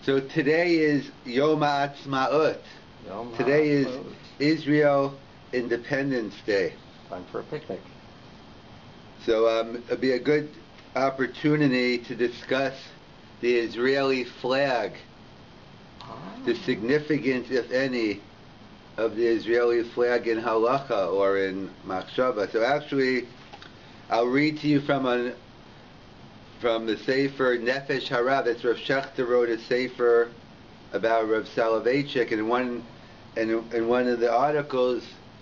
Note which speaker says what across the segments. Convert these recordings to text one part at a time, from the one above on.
Speaker 1: So today is Yom Ha'atzmaut. Today is Israel Independence Day.
Speaker 2: Time for a picnic.
Speaker 1: So it'll be a good opportunity to discuss the Israeli flag, the significance, if any, of the Israeli flag in halacha or in machshava. So actually, I'll read to you from the Sefer Nefesh Harav. That's Rav Shechter wrote a Sefer about Rav Selevan, and in one of the articles,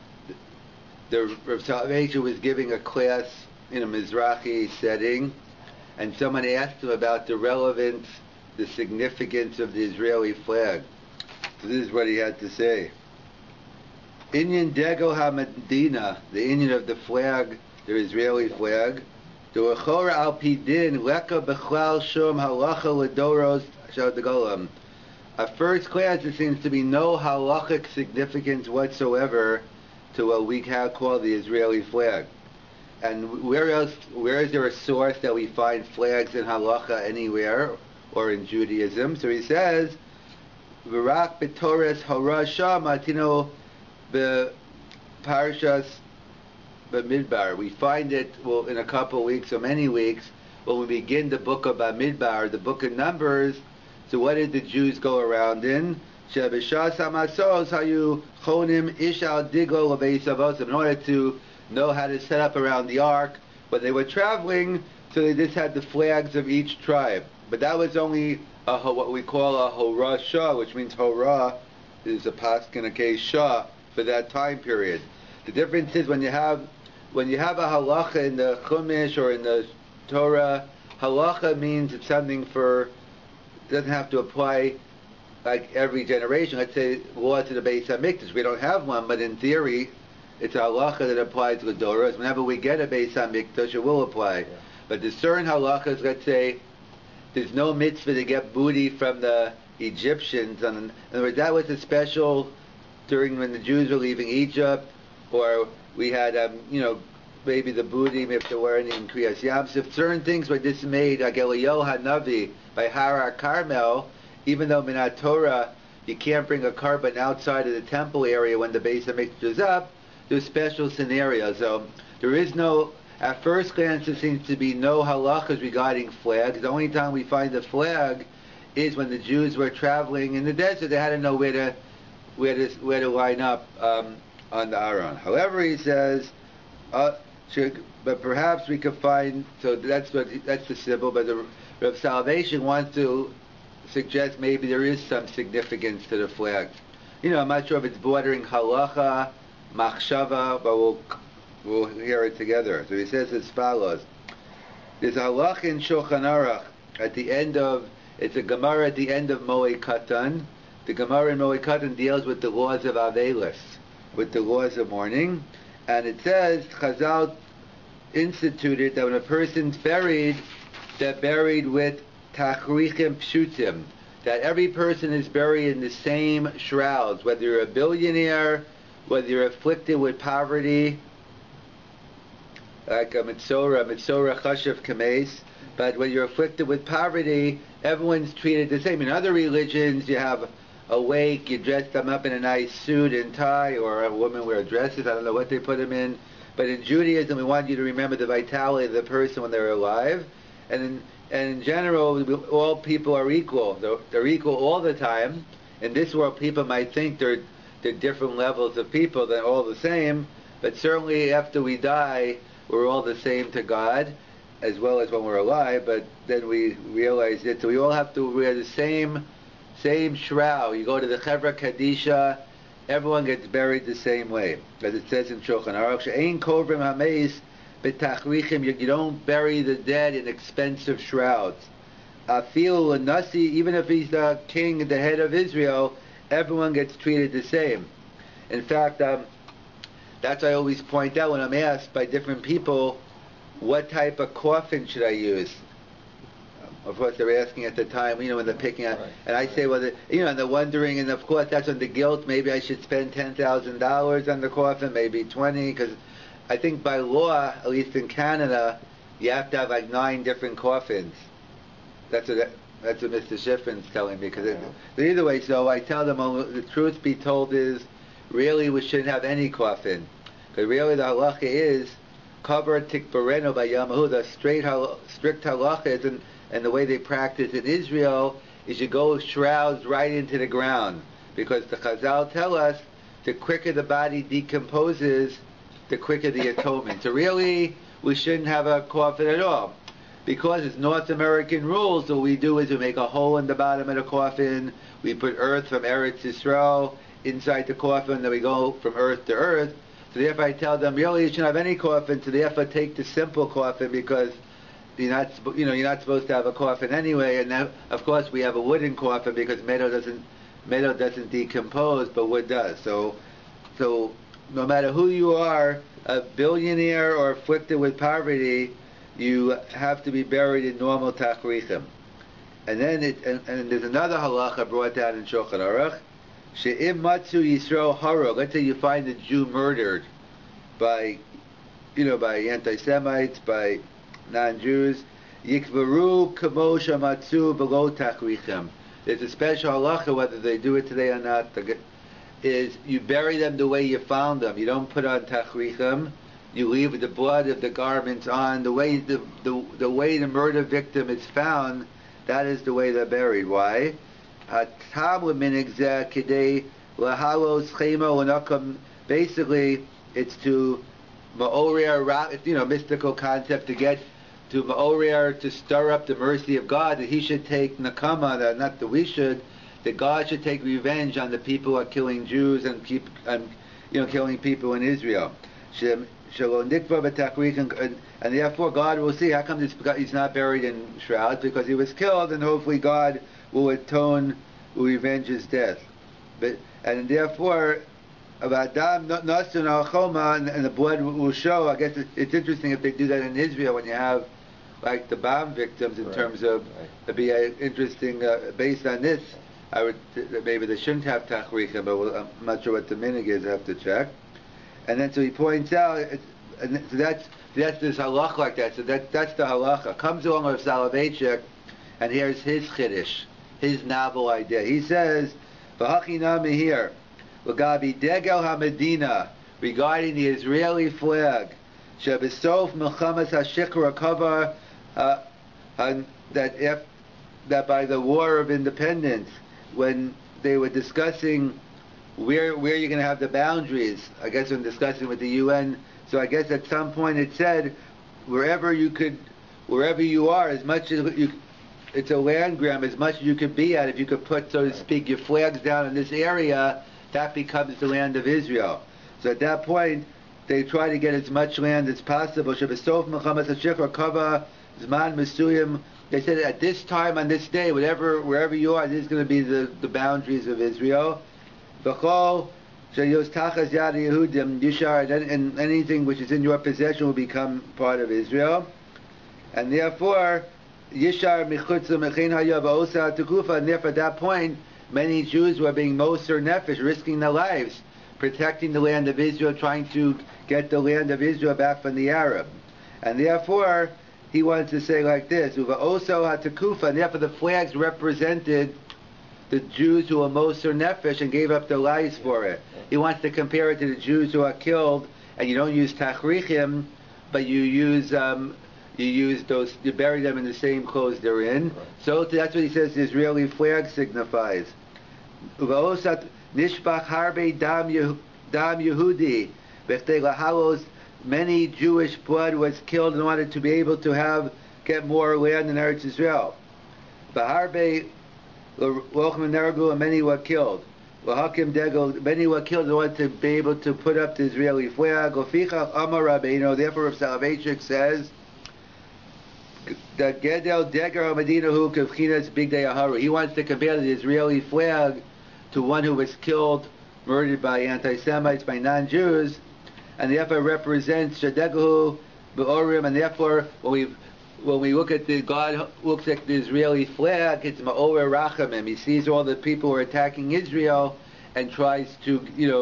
Speaker 1: the Rav Selevan was giving a class in a Mizrahi setting, and someone asked him about the relevance, the significance of the Israeli flag. So this is what he had to say. Inyan Degel HaMedina, the Inyan of the flag, the Israeli flag, the Rechora Al Pidin, Leka Bechlal Shum Halacha Ledoros Shad Golam. At first glance, there seems to be no halachic significance whatsoever to what we call the Israeli flag. And where is there a source that we find flags in halacha anywhere or in Judaism? So he says, V'rak b'Torah harasha matino b'parshas b'midbar. We find it in a couple of weeks or many weeks when we begin the book of Bamidbar, the book of Numbers. So what did the Jews go around in? Shebishas hamasos hayu chonim ishal diglo lebeis avosim. In order to know how to set up around the ark when they were traveling, so they just had the flags of each tribe. But that was only what we call a horah shah, which means horah is a paskin, a case shah for that time period. The difference is when you have a halacha in the Chumash or in the Torah, halacha means it's something it doesn't have to apply like every generation. Let's say law to the Beis HaMikdash. We don't have one, but in theory, it's a halacha that applies to the Doros. Whenever we get a Beis HaMikdash, it will apply. Yeah. But the certain halachas, let's say, there's no mitzvah to get booty from the Egyptians. And in other words, that was a special during when the Jews were leaving Egypt, or we had, maybe the booty, if there were any in Kriyas Yamsuf. Certain things were dismayed, like Eliyahu Hanavi by Har Carmel, even though Minat Torah, you can't bring a carbon outside of the temple area when the Beis HaMikdash is up. There's special scenarios. So there is no, at first glance, there seems to be no halachas regarding flags. The only time we find the flag is when the Jews were traveling in the desert. They had to know where to line up on the Aron. However, he says, but perhaps we could find. So that's the symbol. But the Rav Salvation wants to suggest maybe there is some significance to the flag. I'm not sure if it's bordering halacha, machshava, but we'll hear it together. So he says as follows: there's a halacha in Shulchan Aruch at the end of, it's a Gemara at the end of Moed Katan. The Gemara in Moed Katan deals with the laws of Avelis, with the laws of mourning, and it says Chazal instituted that when a person's buried, they're buried with tachrichim pshutim, that every person is buried in the same shrouds, whether you're a billionaire, whether you're afflicted with poverty, like a mitzora chashav kames, but when you're afflicted with poverty, everyone's treated the same. In other religions, you have a wake, you dress them up in a nice suit and tie, or a woman wear dresses, I don't know what they put them in. But in Judaism, we want you to remember the vitality of the person when they're alive. And in general, all people are equal. They're equal all the time. In this world, people might think they're different levels of people, they're all the same. But certainly after we die, we're all the same to God, as well as when we're alive. But then we realize it. So we all have to wear the same shroud. You go to the Chevra Kadisha, everyone gets buried the same way, as it says in Shulchan Aruch. Ein kovrim hameis b'tachrichim. You don't bury the dead in expensive shrouds. Afilu l'nasi, even if he's the king, the head of Israel, everyone gets treated the same. In fact, that's I always point out when I'm asked by different people, what type of coffin should I use? Of course, they're asking at the time, when they're picking out, and I say, and they're wondering, and of course, that's on the guilt. Maybe I should spend $10,000 on the coffin, maybe 20, because I think by law, at least in Canada, you have to have like 9 different coffins. That's what That's what Mr. Schiffin's telling me. But either way, so I tell them, the truth be told is, really we shouldn't have any coffin. Because really the halacha is, cover tikbareno by Yamahu, the strict halacha is, and the way they practice in Israel, is you go shrouds right into the ground. Because the Chazal tell us, the quicker the body decomposes, the quicker the atonement. So really, we shouldn't have a coffin at all. Because it's North American rules, what we do is we make a hole in the bottom of the coffin, we put earth from Eretz Yisrael inside the coffin, then we go from earth to earth. So therefore I tell them, really you shouldn't have any coffin, so therefore take the simple coffin, because you're not supposed to have a coffin anyway. And now, of course, we have a wooden coffin because metal doesn't decompose, but wood does. So no matter who you are, a billionaire or afflicted with poverty, you have to be buried in normal tachrichim. And then and there's another halacha brought down in Shulchan Aruch. She'im matzu Yisrael harog. Let's say you find a Jew murdered by anti-Semites, by non-Jews. Yikvaru kamo shamatzu below tachrichim. There's a special halacha, whether they do it today or not, is you bury them the way you found them. You don't put on tachrichim. You leave the blood of the garments on. The way the murder victim is found, that is the way they're buried. Why? Basically, it's to ma'orer, mystical concept, to get to ma'orer, to stir up the mercy of God, that He should take nakama, not that we should, that God should take revenge on the people who are killing Jews and killing people in Israel. And therefore God will see, how come he's not buried in shrouds? Because he was killed, and hopefully God will will revenge his death. And therefore, Adam Nasun al Choma, and the blood will show. I guess it's interesting if they do that in Israel when you have like the bomb victims in terms of, it'd be interesting, based on this, maybe they shouldn't have tachricha, but I'm not sure what the minig is, I have to check. And then so he points out, and so that's this halach like that. So that's the halacha. Comes along with Soloveitchik, and here's his chiddush, his novel idea. He says, "V'hachinami here, l'gabi degel haMedina, regarding the Israeli flag, shebesof milchamas hashikra kavar, that by the War of Independence, when they were discussing where you're going to have the boundaries, I guess when discussing with the UN, so I guess at some point it said, wherever you are, as much as it's a land grab, as much as you could be at, if you could put, so to speak, your flags down in this area, that becomes the land of Israel. So at that point, they try to get as much land as possible. They said at this time, on this day, wherever you are, this is going to be the boundaries of Israel. And anything which is in your possession will become part of Israel. And therefore, and therefore at that point, many Jews were being moser nefesh, risking their lives, protecting the land of Israel, trying to get the land of Israel back from the Arab. And therefore, he wants to say like this, and therefore the flags represented the Jews who were moser nefesh and gave up their lives for it. He wants to compare it to the Jews who are killed, and you don't use tachrichim, but you bury them in the same clothes they're in. So that's what he says the Israeli flag signifies. Nishbach harbe dam Yehudi, many Jewish blood was killed in order to be able to get more land in Eretz Israel. Baharbe and many were killed. Many were killed in order to be able to put up the Israeli flag. Therefore, Rav Soloveitchik says that Gedel Deger Medina who Kavchinas Big Day Aharu. He wants to compare the Israeli flag to one who was killed, murdered by anti-Semites, by non-Jews, and therefore represents Shadegahu Be'orim, and therefore when we look at God looks at the Israeli flag, it's Ma'orer Rachamim. He sees all the people who are attacking Israel and tries to,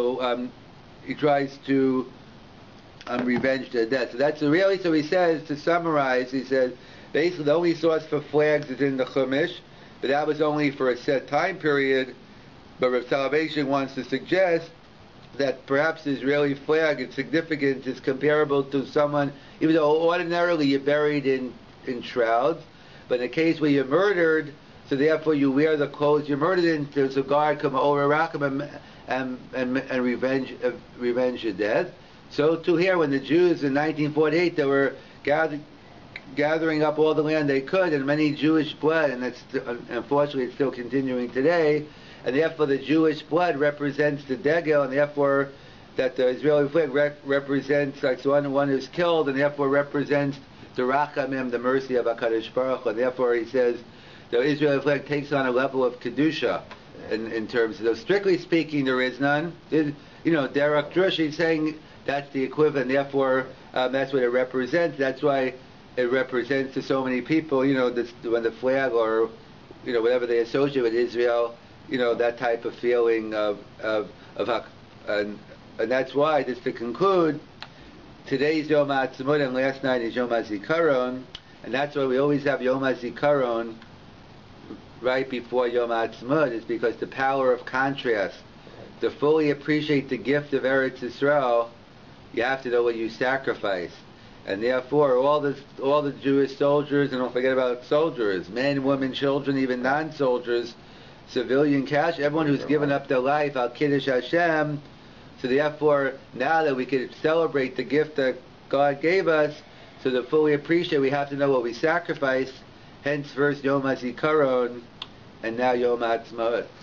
Speaker 1: revenge their death. So that's really, so he says, to summarize, he says, basically the only source for flags is in the Chumash. but that was only for a set time period. But Rav Salvation wants to suggest that perhaps the Israeli flag, its significance is comparable to someone, even though ordinarily you're buried in shrouds, but in a case where you're murdered, so therefore you wear the clothes you're murdered in, there's a guard come over Rackham and revenge your death. So too here, when the Jews in 1948, they were gathering up all the land they could, and many Jewish blood, and it's unfortunately it's still continuing today, and therefore the Jewish blood represents the degel, and therefore that the Israeli flag represents like one who's killed, and therefore represents the rachamim, the mercy of HaKadosh Baruch Hu. And therefore he says the Israeli flag takes on a level of kedusha in terms of, strictly speaking, there is none. Derek Drush is saying that's the equivalent. Therefore, that's what it represents. That's why it represents to so many people. When the flag or whatever they associate with Israel, that type of feeling and that's why, just to conclude, today's Yom Ha'atzmaut and last night is Yom Hazicaron, and that's why we always have Yom Hazicaron right before Yom Ha'atzmaut, is because the power of contrast. To fully appreciate the gift of Eretz Yisrael, you have to know what you sacrifice. And therefore, all the Jewish soldiers, and don't forget about soldiers, men, women, children, even non-soldiers, civilian cash, everyone who's given up their life, al Kiddush Hashem. So therefore, now that we can celebrate the gift that God gave us, so to fully appreciate, we have to know what we sacrifice. Hence, first Yom Hazikaron, and now Yom Ha'atzmaut.